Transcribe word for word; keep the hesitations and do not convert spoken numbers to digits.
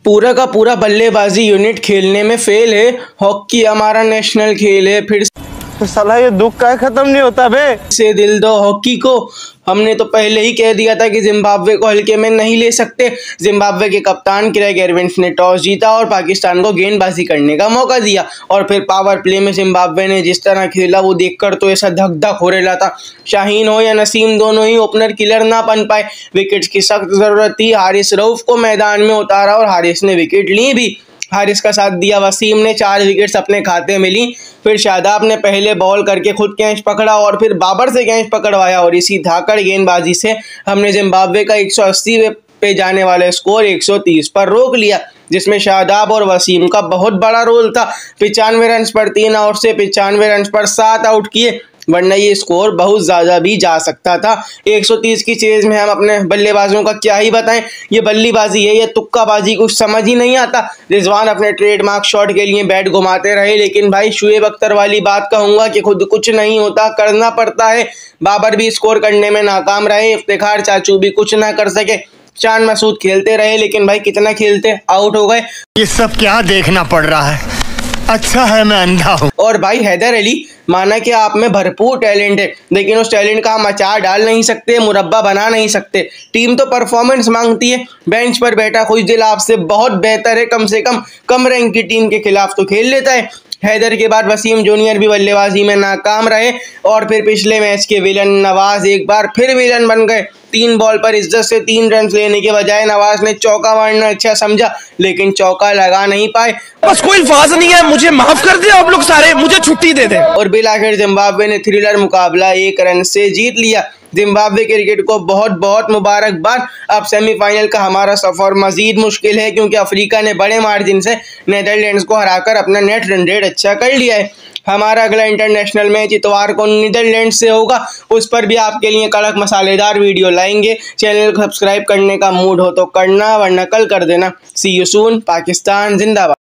पूरा का पूरा बल्लेबाजी यूनिट खेलने में फेल है। हॉकी हमारा नेशनल खेल है। फिर तो साला ये दुख का खत्म नहीं होता बे। से दिल दो हॉकी को। हमने तो पहले ही कह दिया था कि जिम्बाब्वे को हल्के में नहीं ले सकते। जिम्बाब्वे के कप्तान क्रेग एरविन्स ने टॉस जीता और पाकिस्तान को गेंदबाजी करने का मौका दिया, और फिर पावर प्ले में जिम्बाब्वे ने जिस तरह खेला वो देखकर तो ऐसा धक धक हो रहा था। शाहीन हो या नसीम, दोनों ही ओपनर किलर ना बन पाए। विकेट्स की सख्त जरूरत थी। हारिस रऊफ को मैदान में उतारा और हारिस ने विकेट ली भी। हारिस का साथ दिया वसीम ने, चार विकेट्स अपने खाते में ली। फिर शादाब ने पहले बॉल करके खुद कैच पकड़ा और फिर बाबर से कैच पकड़वाया, और इसी धाकड़ गेंदबाजी से हमने जिम्बाब्वे का एक सौ अस्सी पे जाने वाला स्कोर एक सौ तीस पर रोक लिया, जिसमें शादाब और वसीम का बहुत बड़ा रोल था। पिचानवे रन पर तीन आउट से पिचानवे रन पर सात आउट किए, वरना ये स्कोर बहुत ज़्यादा भी जा सकता था। एक सौ तीस की चेज में हम अपने बल्लेबाजों का क्या ही बताएं। ये बल्लेबाजी है, ये तुक्काबाजी, कुछ समझ ही नहीं आता। रिजवान अपने ट्रेडमार्क शॉट के लिए बैट घुमाते रहे, लेकिन भाई शुएब अख्तर वाली बात कहूँगा कि खुद कुछ नहीं होता, करना पड़ता है। बाबर भी स्कोर करने में नाकाम रहे, इफ्तिखार चाचू भी कुछ ना कर सके। चांद मसूद खेलते रहे, लेकिन भाई कितना खेलते, आउट हो गए। ये सब क्या देखना पड़ रहा है, अच्छा है मैं अंधा हूँ। और भाई हैदर अली, माना कि आप में भरपूर टैलेंट है, लेकिन उस टैलेंट का हम अचार डाल नहीं सकते, मुरब्बा बना नहीं सकते। टीम तो परफॉर्मेंस मांगती है। बेंच पर बैठा खुशदिल आपसे बहुत बेहतर है, कम से कम कम रैंक की टीम के खिलाफ तो खेल लेता है। हैदर के बाद वसीम जूनियर भी बल्लेबाजी में नाकाम रहे, और फिर पिछले मैच के विलन नवाज एक बार फिर विलन बन गए। तीन बॉल पर इज्जत से तीन रन लेने के बजाय नवाज ने चौका मारना अच्छा समझा, लेकिन चौका लगा नहीं पाए। बस कोई अल्फाज नहीं है, मुझे माफ कर दे आप लोग सारे, मुझे छुट्टी दे दें। और बिल आखिर जिम्बाब्वे ने थ्रिलर मुकाबला एक रन से जीत लिया। जिम्बाब्वे क्रिकेट को बहुत बहुत मुबारकबाद। अब सेमीफाइनल का हमारा सफर मजीद मुश्किल है, क्योंकि अफ्रीका ने बड़े मार्जिन से नीदरलैंड्स को हराकर अपना नेट रन रेट अच्छा कर लिया है। हमारा अगला इंटरनेशनल मैच इतवार को नीदरलैंड से होगा, उस पर भी आपके लिए कड़क मसालेदार वीडियो लाएंगे। चैनल को सब्सक्राइब करने का मूड हो तो करना, वरना कल कर देना। सी यू सून। पाकिस्तान जिंदाबाद।